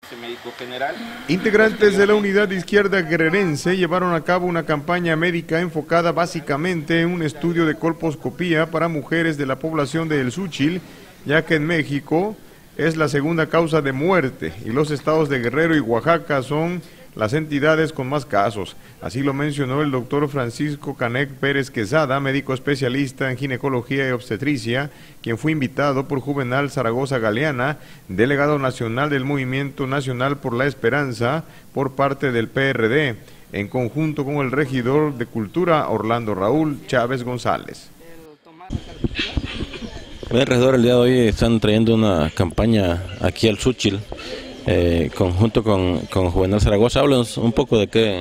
Médico general. Integrantes de la unidad de izquierda guerrerense llevaron a cabo una campaña médica enfocada básicamente en un estudio de colposcopía para mujeres de la población de El Suchil, ya que en México es la segunda causa de muerte y los estados de Guerrero y Oaxaca son las entidades con más casos. Así lo mencionó el doctor Francisco Canec Pérez Quesada, médico especialista en ginecología y obstetricia, quien fue invitado por Juvenal Zaragoza Galeana, delegado nacional del Movimiento Nacional por la Esperanza por parte del PRD, en conjunto con el regidor de Cultura Orlando Raúl Chávez González. Alrededor el día de hoy están trayendo una campaña aquí al Suchil, conjunto con Juvenal Zaragoza. Háblanos un poco de qué.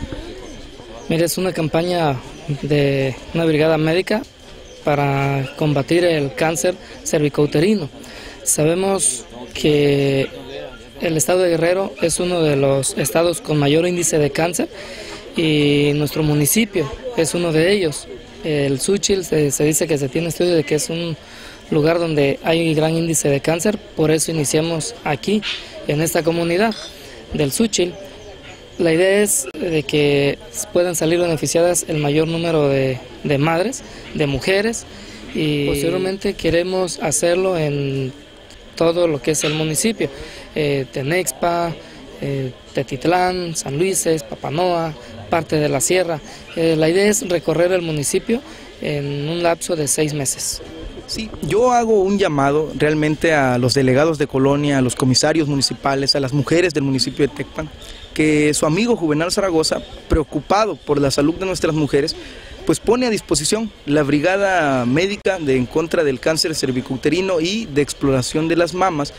Mira, es una campaña de una brigada médica para combatir el cáncer cervicouterino. Sabemos que el estado de Guerrero es uno de los estados con mayor índice de cáncer y nuestro municipio es uno de ellos. El Suchil se dice que se tiene estudio de que es un lugar donde hay gran índice de cáncer, por eso iniciamos aquí, en esta comunidad del Suchil. La idea es de que puedan salir beneficiadas el mayor número de madres, de mujeres, y posteriormente queremos hacerlo en todo lo que es el municipio, Tenexpa, Tetitlán, San Luises, Papanoa, parte de la sierra. La idea es recorrer el municipio en un lapso de 6 meses. Sí, yo hago un llamado realmente a los delegados de colonia, a los comisarios municipales, a las mujeres del municipio de Tecpan, que su amigo Juvenal Zaragoza, preocupado por la salud de nuestras mujeres, pues pone a disposición la brigada médica en contra del cáncer cervicouterino y de exploración de las mamas.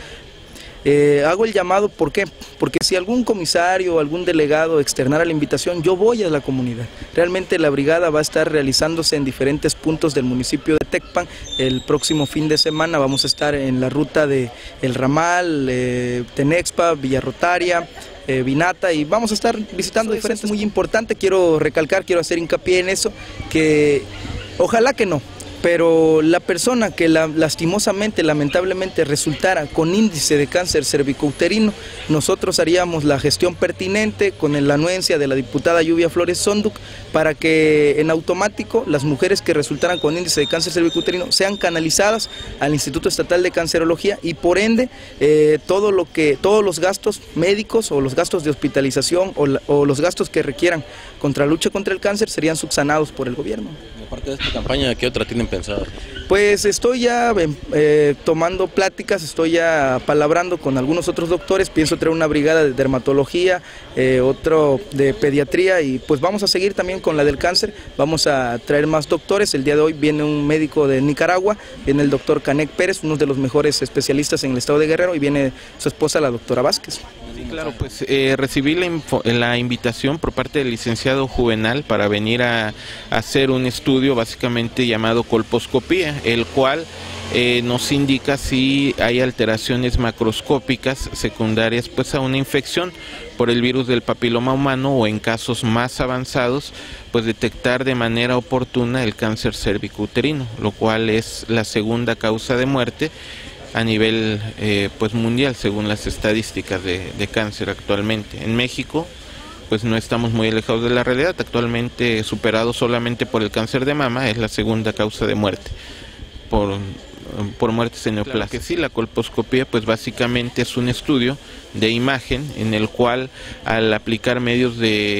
Hago el llamado, ¿por qué? Porque si algún comisario o algún delegado externara la invitación, yo voy a la comunidad. Realmente la brigada va a estar realizándose en diferentes puntos del municipio de Tecpan. El próximo fin de semana vamos a estar en la ruta de El Ramal, Tenexpa, Villa Rotaria, Vinata, y vamos a estar visitando diferentes. Muy importante, quiero recalcar, quiero hacer hincapié en eso, que ojalá que no, pero la persona que lastimosamente, lamentablemente resultara con índice de cáncer cervicouterino, nosotros haríamos la gestión pertinente con la anuencia de la diputada Lluvia Flores Sonduc para que en automático las mujeres que resultaran con índice de cáncer cervicouterino sean canalizadas al Instituto Estatal de Cancerología y por ende todos los gastos médicos o los gastos de hospitalización o los gastos que requieran contra la lucha contra el cáncer serían subsanados por el gobierno. Aparte de esta campaña, ¿qué otra tienen pensada? Pues estoy ya tomando pláticas, estoy ya palabrando con algunos otros doctores, pienso traer una brigada de dermatología, otro de pediatría y pues vamos a seguir también con la del cáncer, vamos a traer más doctores. El día de hoy viene un médico de Nicaragua, viene el doctor Canec Pérez, uno de los mejores especialistas en el estado de Guerrero, y viene su esposa, la doctora Vázquez. Sí, claro, pues recibí la invitación por parte del licenciado Juvenal para venir a hacer un estudio básicamente llamado colposcopía, el cual nos indica si hay alteraciones macroscópicas secundarias pues a una infección por el virus del papiloma humano, o en casos más avanzados pues detectar de manera oportuna el cáncer cervicouterino, lo cual es la segunda causa de muerte a nivel pues mundial según las estadísticas de cáncer actualmente. En México pues no estamos muy alejados de la realidad, actualmente superado solamente por el cáncer de mama, es la segunda causa de muerte por muertes en neoplasia. Claro que sí, la colposcopía pues básicamente es un estudio de imagen en el cual al aplicar medios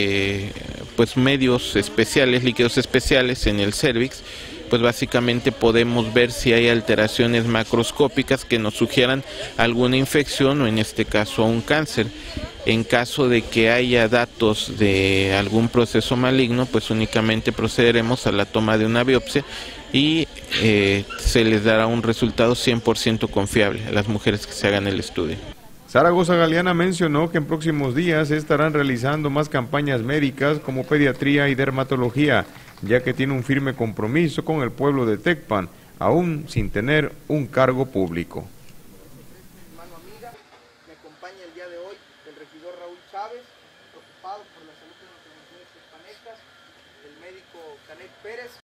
especiales, líquidos especiales en el cérvix, pues básicamente podemos ver si hay alteraciones macroscópicas que nos sugieran alguna infección o en este caso un cáncer. En caso de que haya datos de algún proceso maligno, pues únicamente procederemos a la toma de una biopsia y se les dará un resultado 100% confiable a las mujeres que se hagan el estudio. Zaragoza Galeana mencionó que en próximos días se estarán realizando más campañas médicas como pediatría y dermatología, ya que tiene un firme compromiso con el pueblo de Tecpan, aún sin tener un cargo público.